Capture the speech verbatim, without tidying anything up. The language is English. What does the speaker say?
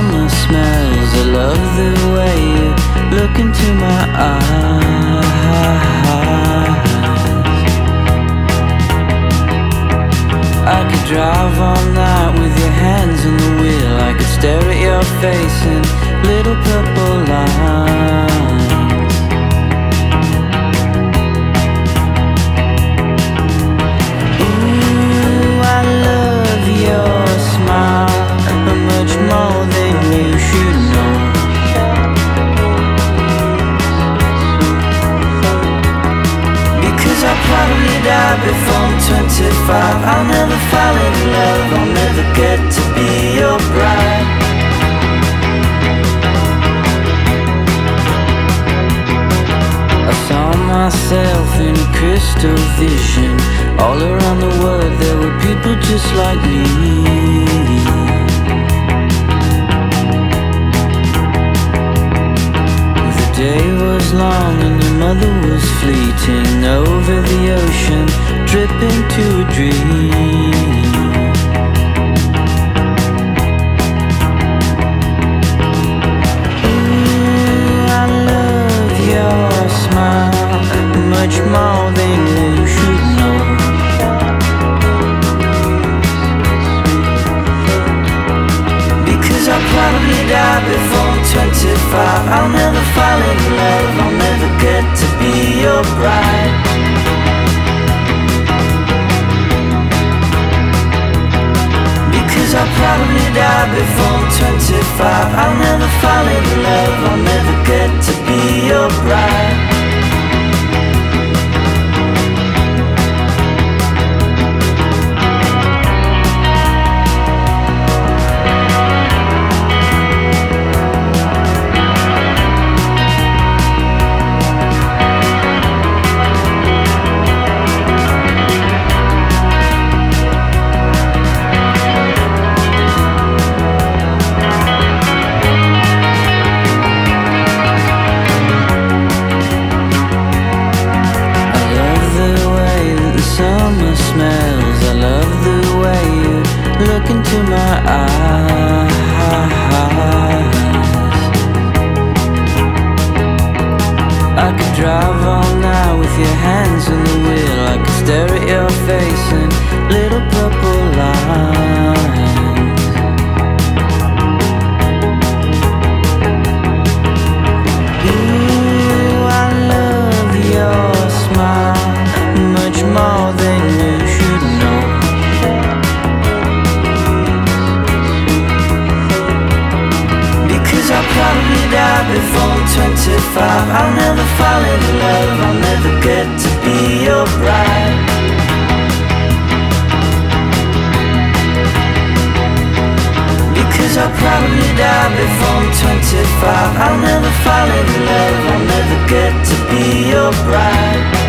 summer smells. I love the way you look into my eyes. I could drive all night with your hands on the wheel. I could stare at your face in little purple lines. Ooh, I love your smile, much more than you should know. Because I'll probably die before I'm twenty-five. I'll never fall in love, I'll never get to be your bride. I saw myself in a crystal vision. All around the world there were people just like me. The day was long and your mother was fleeting over the ocean, dripping to a dream. Ooh, I love your smile, much more than you should know. Because I'll probably die before I'm twenty-five. I'll never fall in love, I'll never get to be your bride. Because I'll probably die before I'm twenty-five. I'll never fall in love, I'll never get to be your bride. Summer smells. I love the way you look into my eyes. I could drive all night with your hands on the wheel. I could stare at your face in little purple lines. Ooh, I love your smile, much more than you should know. Because I'll probably die before I'm twenty-five. I'll never fall in love, I'll never get to be your bride. Because I'll probably die before I'm twenty-five. I'll never fall in love, I'll never get to be your bride.